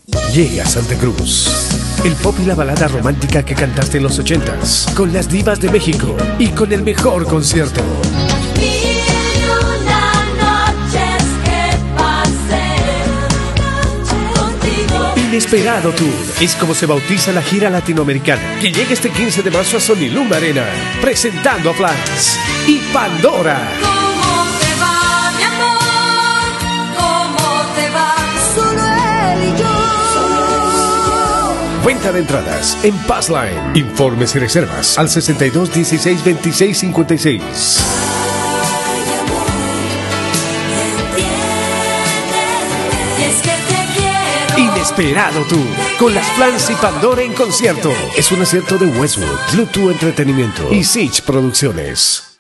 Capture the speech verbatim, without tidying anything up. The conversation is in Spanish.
Llega a Santa Cruz. El pop y la balada romántica que cantaste en los ochentas, con las divas de México y con el mejor concierto. Inesperado Tour es como se bautiza la gira latinoamericana, que llega este quince de marzo a Soniluma Arena, presentando a Flans y Pandora. ¿Cómo te va, mi amor? ¿Cómo te va? Solo él y yo. Venta de entradas en Passline. Informes y reservas al sesenta y dos, dieciséis, veintiséis, cincuenta y seis. Inesperado Tour, con las Flans y Pandora en concierto. Es un acierto de Westwood, Bluetooth Entretenimiento y Siege Producciones.